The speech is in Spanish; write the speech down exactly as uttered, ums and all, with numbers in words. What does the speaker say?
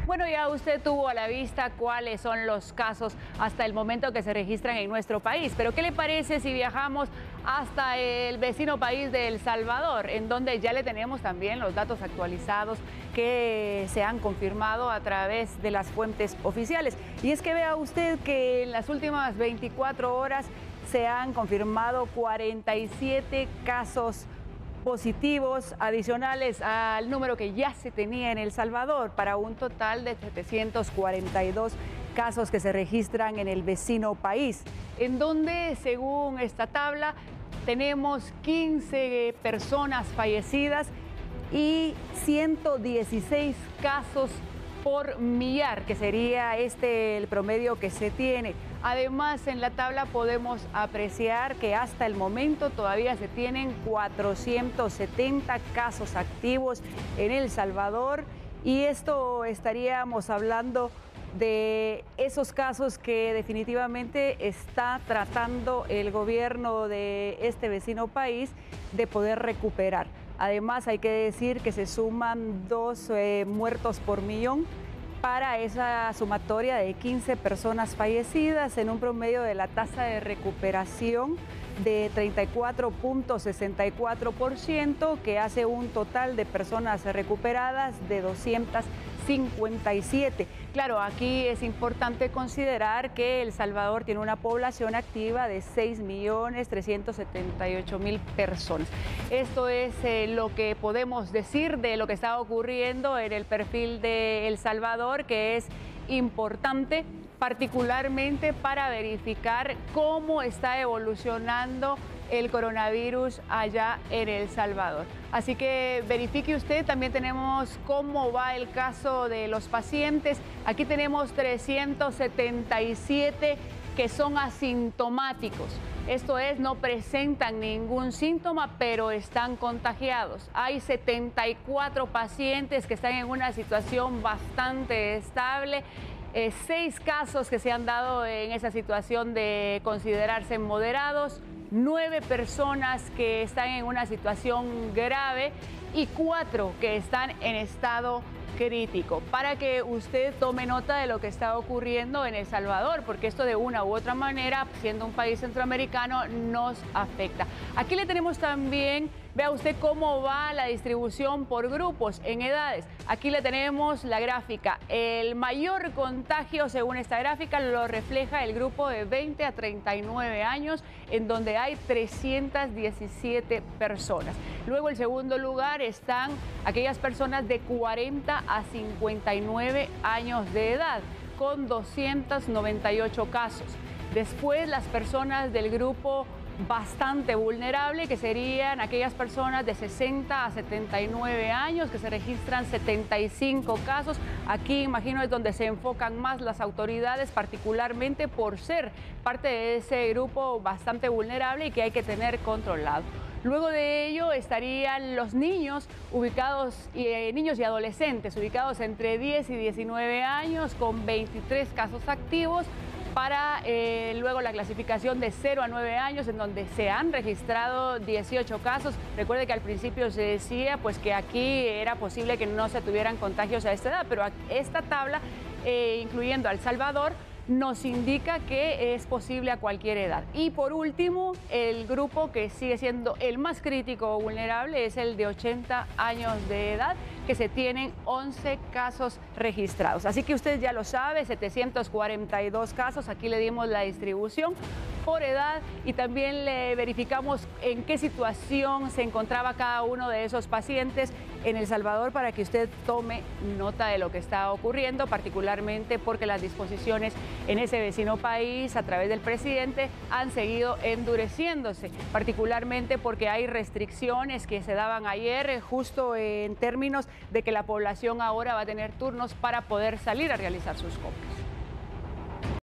Bueno, ya usted tuvo a la vista cuáles son los casos hasta el momento que se registran en nuestro país, pero ¿qué le parece si viajamos hasta el vecino país de El Salvador, en donde ya le tenemos también los datos actualizados que se han confirmado a través de las fuentes oficiales? Y es que vea usted que en las últimas veinticuatro horas se han confirmado cuarenta y siete casos positivos adicionales al número que ya se tenía en El Salvador, para un total de setecientos cuarenta y dos casos que se registran en el vecino país, en donde, según esta tabla, tenemos quince personas fallecidas y ciento dieciséis casos por millar, que sería este el promedio que se tiene. Además, en la tabla podemos apreciar que hasta el momento todavía se tienen cuatrocientos setenta casos activos en El Salvador, y esto estaríamos hablando de esos casos que definitivamente está tratando el gobierno de este vecino país de poder recuperar. Además, hay que decir que se suman dos eh, muertos por millón para esa sumatoria de quince personas fallecidas, en un promedio de la tasa de recuperación de treinta y cuatro punto sesenta y cuatro por ciento, que hace un total de personas recuperadas de doscientas cincuenta y siete. Claro, aquí es importante considerar que El Salvador tiene una población activa de seis millones trescientos setenta y ocho mil personas. Esto es eh, lo que podemos decir de lo que está ocurriendo en el perfil de El Salvador, que es importante particularmente para verificar cómo está evolucionando el coronavirus allá en El Salvador. Así que verifique usted. También tenemos cómo va el caso de los pacientes. Aquí tenemos trescientos setenta y siete que son asintomáticos. Esto es, no presentan ningún síntoma, pero están contagiados. Hay setenta y cuatro pacientes que están en una situación bastante estable. Eh, seis casos que se han dado en esa situación de considerarse moderados, nueve personas que están en una situación grave y cuatro que están en estado crítico, para que usted tome nota de lo que está ocurriendo en El Salvador, porque esto de una u otra manera, siendo un país centroamericano, nos afecta. Aquí le tenemos también, vea usted cómo va la distribución por grupos en edades. Aquí le tenemos la gráfica. El mayor contagio, según esta gráfica, lo refleja el grupo de veinte a treinta y nueve años, en donde hay trescientas diecisiete personas. Luego, en segundo lugar, están aquellas personas de cuarenta a cincuenta y nueve años de edad, con doscientos noventa y ocho casos. Después, las personas del grupo bastante vulnerable, que serían aquellas personas de sesenta a setenta y nueve años, que se registran setenta y cinco casos. Aquí, imagino, es donde se enfocan más las autoridades, particularmente por ser parte de ese grupo bastante vulnerable y que hay que tener controlado. Luego de ello estarían los niños ubicados, eh, niños y adolescentes ubicados entre diez y diecinueve años, con veintitrés casos activos. Para eh, luego la clasificación de cero a nueve años, en donde se han registrado dieciocho casos. Recuerde que al principio se decía pues que aquí era posible que no se tuvieran contagios a esta edad, pero esta tabla, eh, incluyendo a El Salvador, nos indica que es posible a cualquier edad. Y por último, el grupo que sigue siendo el más crítico o vulnerable es el de ochenta años de edad, que se tienen once casos registrados. Así que usted ya lo sabe, setecientos cuarenta y dos casos. Aquí le dimos la distribución por edad y también le verificamos en qué situación se encontraba cada uno de esos pacientes en El Salvador, para que usted tome nota de lo que está ocurriendo, particularmente porque las disposiciones en ese vecino país a través del presidente han seguido endureciéndose, particularmente porque hay restricciones que se daban ayer, justo en términos de que la población ahora va a tener turnos para poder salir a realizar sus compras.